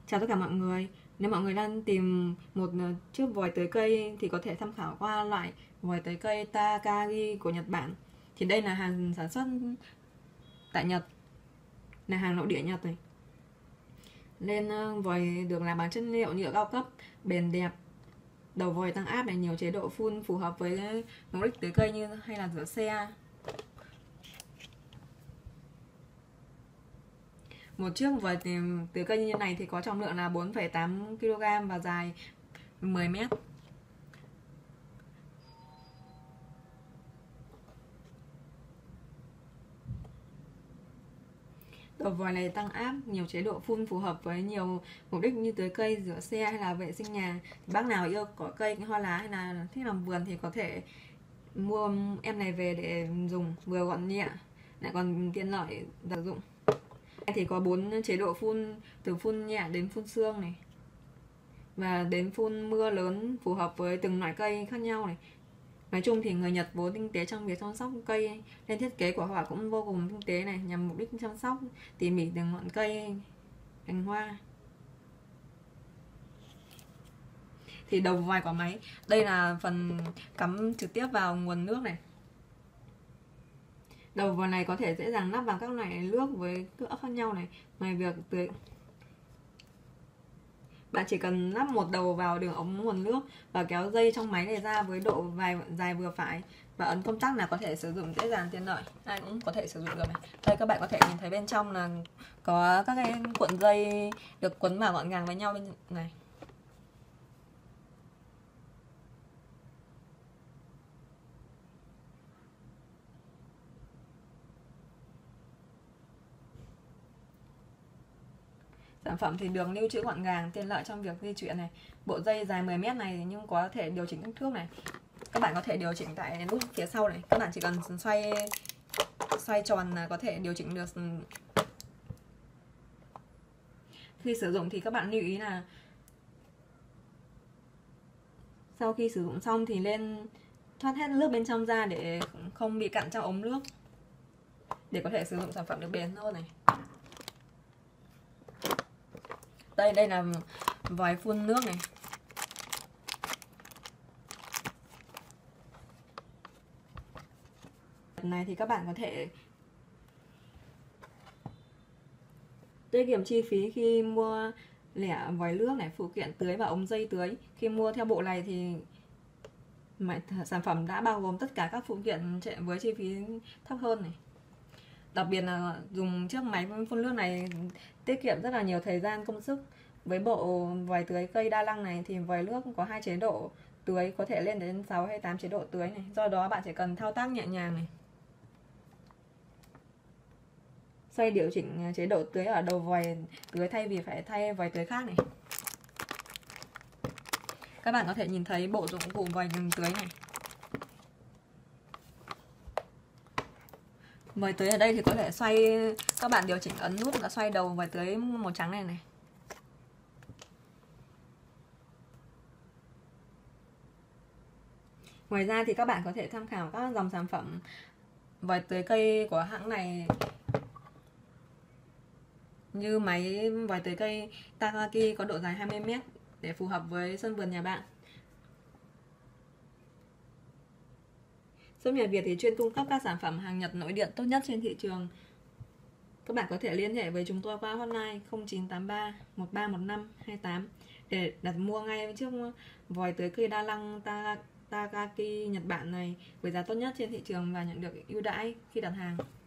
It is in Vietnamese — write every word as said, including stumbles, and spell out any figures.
Chào tất cả mọi người. Nếu mọi người đang tìm một chiếc vòi tưới cây thì có thể tham khảo qua loại vòi tưới cây Takagi của Nhật Bản. Thì đây là hàng sản xuất tại Nhật, là hàng nội địa Nhật này. Nên vòi được làm bằng chất liệu nhựa cao cấp, bền đẹp. Đầu vòi tăng áp này, nhiều chế độ phun phù hợp với mục đích tưới cây như hay là rửa xe. Một chiếc vòi tưới cây như này thì có trọng lượng là bốn phẩy tám ki lô gam và dài mười mét. Đầu vòi này tăng áp, nhiều chế độ phun phù hợp với nhiều mục đích như tưới cây, rửa xe hay là vệ sinh nhà. Bác nào yêu cỏ cây, hoa lá hay là thích làm vườn thì có thể mua em này về để dùng, vừa gọn nhẹ lại còn tiện lợi sử dụng. Thì có bốn chế độ phun, từ phun nhẹ đến phun sương này, và đến phun mưa lớn phù hợp với từng loại cây khác nhau này. Nói chung thì người Nhật vốn tinh tế trong việc chăm sóc cây, nên thiết kế của họ cũng vô cùng tinh tế này, nhằm mục đích chăm sóc tỉ mỉ từng ngọn cây, cành hoa. Thì đầu vòi của máy, đây là phần cắm trực tiếp vào nguồn nước này. Đầu vòi này có thể dễ dàng lắp vào các loại nước với cỡ khác nhau này. Ngoài việc tưới, bạn chỉ cần lắp một đầu vào đường ống nguồn nước và kéo dây trong máy này ra với độ dài, dài vừa phải và ấn công tắc là có thể sử dụng dễ dàng, tiện lợi, ai cũng có thể sử dụng được này. Đây các bạn có thể nhìn thấy bên trong là có các cái cuộn dây được quấn vào gọn gàng với nhau bên này. Sản phẩm thì đường lưu trữ gọn gàng, tiện lợi trong việc di chuyển này. Bộ dây dài mười mét này nhưng có thể điều chỉnh kích thước này. Các bạn có thể điều chỉnh tại nút phía sau này. Các bạn chỉ cần xoay xoay tròn là có thể điều chỉnh được. Khi sử dụng thì các bạn lưu ý là sau khi sử dụng xong thì nên thoát hết nước bên trong ra để không bị cặn trong ống nước, để có thể sử dụng sản phẩm được bền hơn này. Đây, đây là vòi phun nước này. Này thì các bạn có thể tiết kiệm chi phí khi mua lẻ vòi nước này, phụ kiện tưới và ống dây tưới. Khi mua theo bộ này thì sản phẩm đã bao gồm tất cả các phụ kiện với chi phí thấp hơn này. Đặc biệt là dùng chiếc máy phun nước này tiết kiệm rất là nhiều thời gian, công sức. Với bộ vòi tưới cây đa năng này thì vòi nước có hai chế độ tưới, có thể lên đến sáu hay tám chế độ tưới này. Do đó bạn chỉ cần thao tác nhẹ nhàng này. Xoay điều chỉnh chế độ tưới ở đầu vòi tưới thay vì phải thay vòi tưới khác này. Các bạn có thể nhìn thấy bộ dụng cụ vòi tưới này. Vòi tưới ở đây thì có thể xoay, các bạn điều chỉnh ấn nút và xoay đầu vòi tưới màu trắng này này. Ngoài ra thì các bạn có thể tham khảo các dòng sản phẩm vòi tưới cây của hãng này, như máy vòi tưới cây Takagi có độ dài hai mươi mét để phù hợp với sân vườn nhà bạn. Shop Nhà Việt thì chuyên cung cấp các sản phẩm hàng Nhật nội địa tốt nhất trên thị trường. Các bạn có thể liên hệ với chúng tôi qua hotline không chín tám ba một ba một năm hai tám để đặt mua ngay chiếc vòi tưới cây đa năng Takagi Nhật Bản này với giá tốt nhất trên thị trường và nhận được ưu đãi khi đặt hàng.